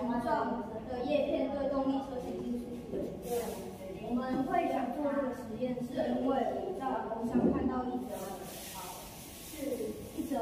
状的叶片对动力车前进速度的影响。我们会想做这个实验，是因为我在网络上看到一则影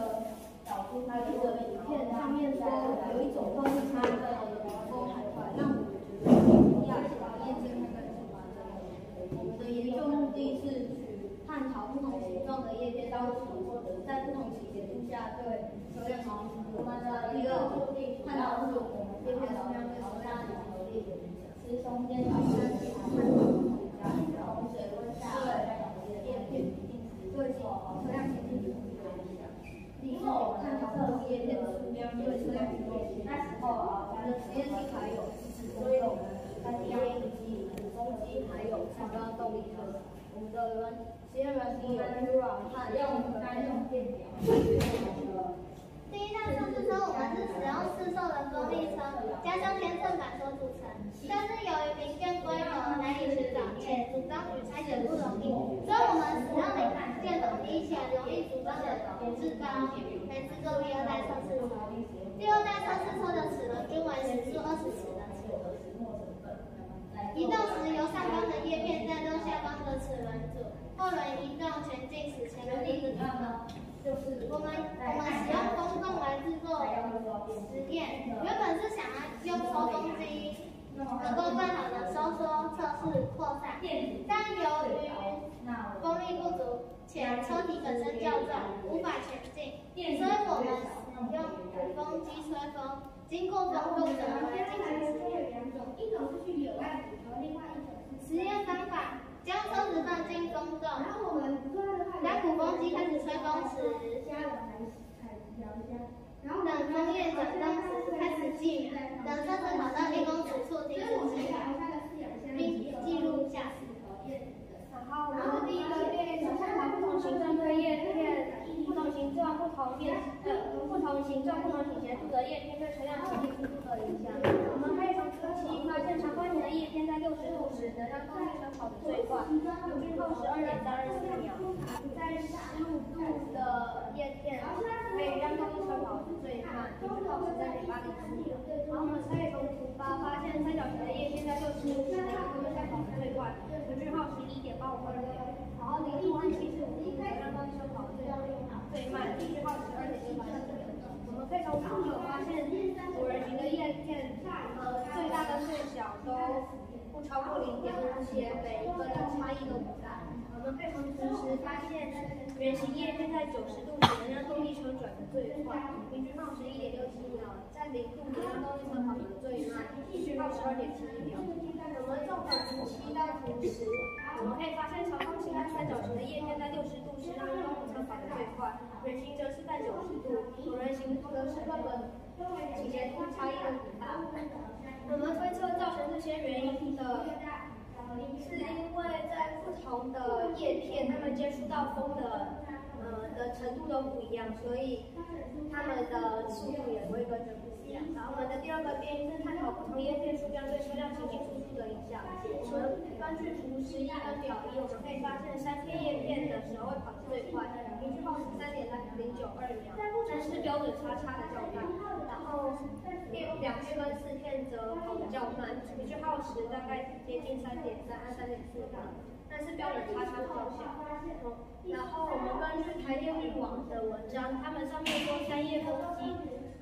片，上面说有一种动力车的风很快，让我们觉得很惊讶，想要验证看看是发生的。我们的研究目的是去探讨不同形状的叶片当时在不同期节度下对车辆行进。我们的第二目的探讨不同叶片车辆对车辆行进的影响。是中间的探讨同水温下对叶片对车辆行进速度的影响。第四，探讨不同叶片的数量对车辆行进的影响。我们的实验器材有10公重、3D打印机、鼓风机，还有3缸动力车。我们的实验软体有 Pura 和单用电表。 第一辆测试车，我们是使用市售的风力车加上天秤板所组成，但是由于零件规格难以寻找，且组装与拆解不容易，所以我们使用零件统一且容易组装的制高来制作第二代测试车。第二代测试车的齿轮均为时速20齿的齿轮，移动时由上方的叶片带动下方的齿轮组，后轮移动前进时前轮一直转动。我们使用风洞来制作实验，原本是想要用抽风机能够更好的收缩、测试、扩散，但由于风力不足且车体本身较重，无法前进，所以我们使用鼓风机吹风，经过风洞转回进行实验。 一种是去野外捕捉，另外一种是实验方法：将车子放进风洞， 然后我们当鼓风机开始吹风时，等风叶转动时开始计秒，等车子跑到1公尺处停止计秒，并记录下时。 然后第一个变是探讨不同形状对叶片、不同形状、不同倾斜度的叶片对车辆行进速度的影响。我们可以从初期发现长方形的叶片在60度时能让动力车跑得最快，平均耗时2.34秒；在15度的叶片可以让动力车跑得最慢，平均耗时3.804秒。然后我们可以从图8发现三角形的叶片在60度时能让动力车跑得最快，平均耗时1.852秒。然后0度和75度能让动力车跑得最慢，平均耗时2.684秒。我们可以从图9发现椭圆形的叶片，最大跟最小都不超过0.5，且每一个的差异都不大。我们可以从图10发现圆形叶片在90度时能让动力车转得最快，平均耗时1.67秒；在0度能让动力车跑得最慢，平均耗时2.71秒。我们纵转图7到图10，我们可以发现长方形和三角形的叶片在60度时让动力车跑得最快，圆形则是在90度，椭圆形则是根本倾斜度差异都不大。我们推测造成这些原因的，是因为在不同的叶片，它们接触到风的程度都不一样，所以它们的速度也会跟着不一样。然后我们的第二个变因是探讨不同叶片数量对车辆行进速度的影响。我们根据图11跟表1，我们可以发现3片叶片的时候会跑得最快，平均耗时3.092秒，但是标准差的较大。然后2片跟4片则跑得较慢，平均耗时大概接近3.3和3.4秒。但是标准差比较小。然后我们根据台电日网的文章，他们上面说3叶风机，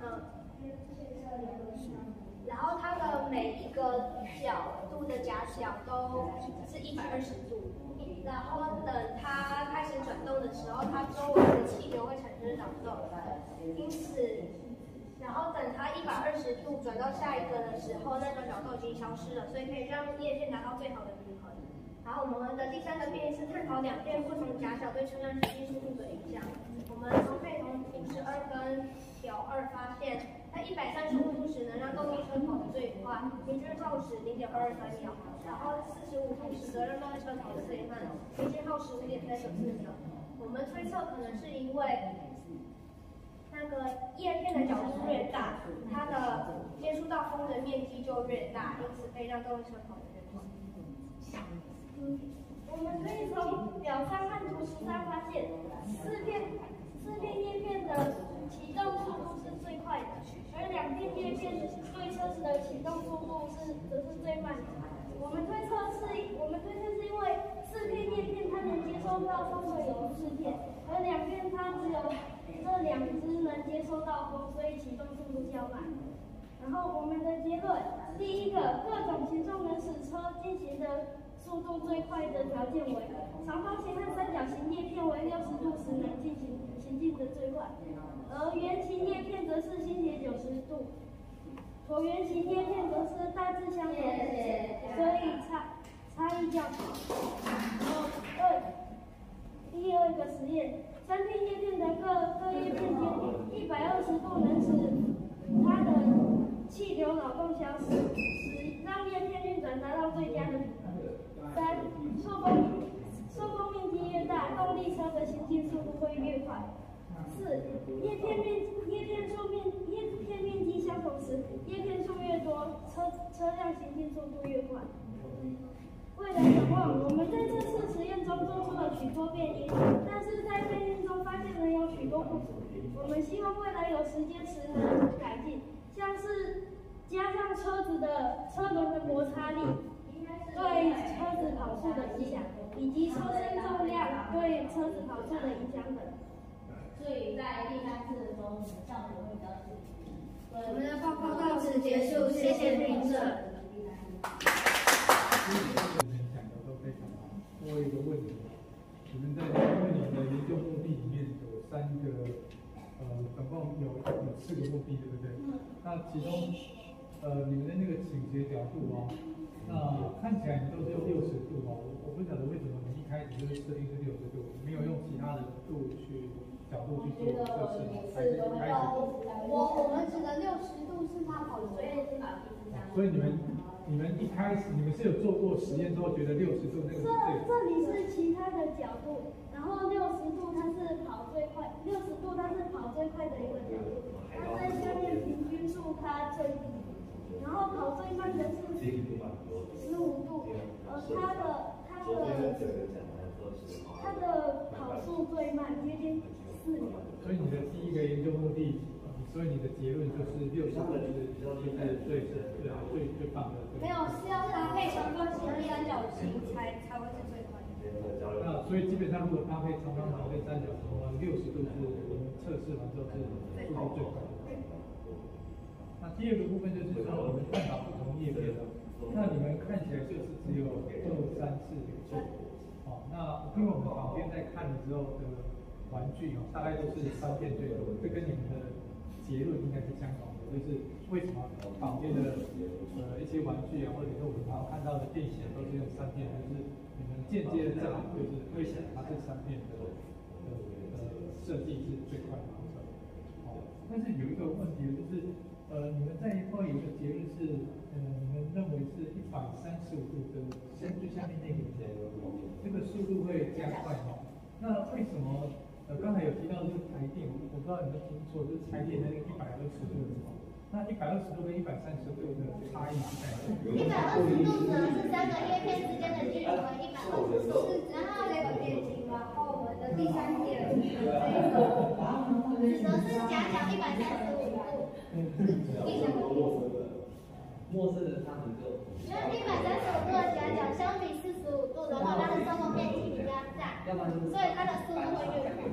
然后它的每一个角度的夹角都是120度，然后等它开始转动的时候，它周围的气流会产生扰动，因此，然后等它120度转到下一个的时候，那个扰动已经消失了，所以可以让叶片达到最好的平衡。然后我们的第3个变因是探讨2片不同夹角对车辆行进速度的影响。我们可以从图12跟表2发现，在135度时能让动力车跑得最快，平均耗时0.223秒；然后45度时则让动力车跑得最慢，平均耗时5.394秒。我们推测可能是因为那个叶片的角度越大，它的接触到风的面积就越大，因此可以让动力车跑得越快。 我们可以从表3和图13发现四片叶片的启动速度是最快的，而2片叶片对车子的启速度则是最慢的。我们推测是因为4片叶片它能接收到风的有4片，而2片它只有这2只能接收到风，所以启动速度较慢。然后我们的结论，第一个，各种形状能使车进行的速度最快的条件为长方形和三角形叶片为60度时能行进的最快，而圆形叶片则是倾斜90度，椭圆形叶片则是大致相同，所以差异较小。然后第二个实验，3片叶片的各叶片间120度能使它的气流扰动消失，让叶片运转达到最佳的平衡。3. 受风面积越大，动力车的行进速度会越快。4. 叶片面积相同时，叶片数越多，车辆行进速度越快。未来展望，我们在这次实验中做出了许多变因，但是在变因中发现仍有许多不足。我们希望未来有时间时能改进，像是加上车轮的摩擦力对车子跑速的影响，以及车身重量对车子跑速的影响等。 所以在第3次的时候，效果会比较好。 我们的报告到此结束，谢谢评审。 讲的都非常好。我有一个问题，因为你们的研究目的里面有3个，总共有4个目的，对不对？那其中，你们的那个倾斜角度哦，那看起来你都是用60度哦，我不晓得为什么你一开始就是设定是60度，没有用其他的角度去做测试吗？还是一开始？ 我们指的60度是它跑的最快。 所以你们一开始你们是有做过实验之后觉得60度那个是这里是其他的角度，然后60度它是跑最快，60度它是跑最快的一个角度，它在下面平均数它最低，然后跑最慢的是15度，它的跑速最慢，接近4秒。 所以你的第一个研究目的，所以你的结论就是60度是最棒的。 没有，是要搭配长方形和三角形才会是最快的。 那所以基本上如果搭配长方形跟三角形的话，60度是我们测试完之后是速度最快的。那第二个部分就是说我们探讨不同叶片的，那你们看起来就是只有2、3、4个做。好，那因为我们旁边在看的时候的玩具哦，大概都是3片最多，这跟你们的结论应该是相同的，就是为什么旁边的一些玩具啊，或者是我们常看到的电线都是用3片，就是你们间接的证明就是为什么它是3片的设计是最快的。好，但是有一个问题就是你们在会有一个结论是你们认为是135度的最下面那个这个速度会加快哦。那为什么刚才有提到就是台电，我不知道你们听错，就是台电的那个120度的时候，那120度跟130度的差异是在哪 ？120度指的是3个叶片之间的距离为120度， 然后这个变形，然后我们的第3点指的是夹角135度，第3个。 陌生人他能够。 因为135度的夹角相比45度的话，它的受风面积比较大，所以它的速度会越快。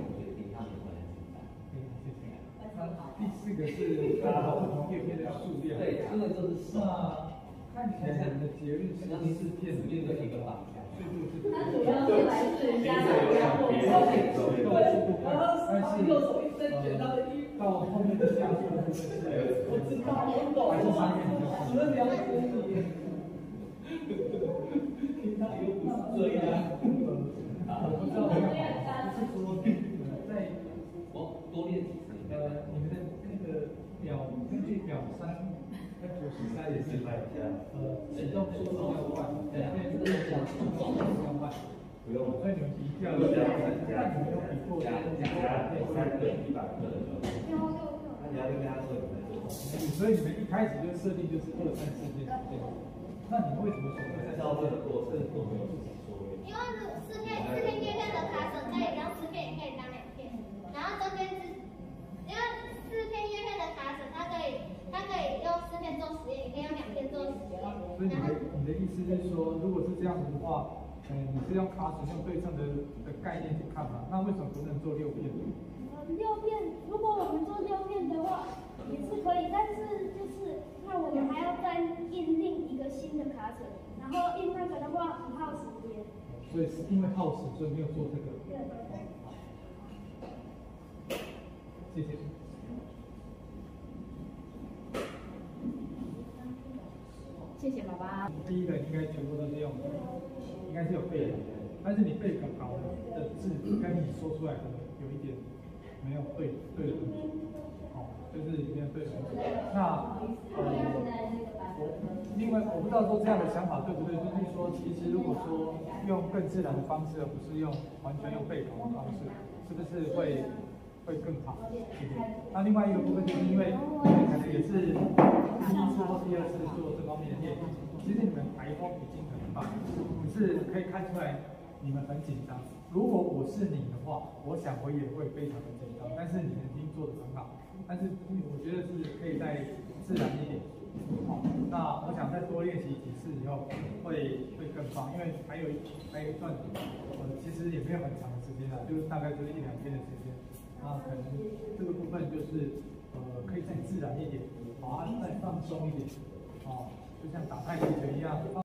第4个是探讨不同叶片的数量。 对，这个就是那看起来你的结论是4片里面的一个吧？ 它主要是来自于加上加速， 但是到后面的加速部分是， 我知道，我懂， 还是3片比较快。 你们了解你，平常又不是这样。 我不知道你是说在多练几次。 你们的那个根据表3跟93也是启动速度要快，对，这个讲速度要快，不用，所以你们比较的，那你们有比过所以你们一开始就设定就是2、3、4片之间，那你们为什么选择在这个过程中没有自己说？ 因为4片叶片的卡榫可以当4片，也可以当2片，然后中间因为4片叶片的卡榫它可以用4片做实验，也可以用2片做实对。 所以你的意思是说，如果是这样子的话，你是用卡尺用对称的概念去看嘛？那为什么不能做6片？ 六片，如果我们做6片的话，也是可以，但是就是那我们还要再印另一个新的卡尺，然后印那个的话很耗时间。 所以是因为耗时，所以没有做这个。 对。 谢谢。 谢谢爸爸。 第一个应该全部都是用，应该是有背的，但是你背稿的字跟你说出来的有一点没有对的东西，就是里面对的东西。那另外我不知道说这样的想法对不对，就是说其实如果说用更自然的方式，而不是用完全用背稿的方式，是不是会更好？那另外一个部分就是因为可能也是第一次或第二次做这方面的练习，其实你们台风已经很棒，只是可以看出来你们很紧张。如果我是你的话，我想我也会非常的紧张，但是你们已经做得很好，但是我觉得是可以再自然一点。那我想再多练习几次以后会更棒，因为还有一段其实也没有很长的时间啦，就是大概就是1-2天的时间。那可能这个部分就是可以再自然一点，再放松一点，就像打太极拳一样。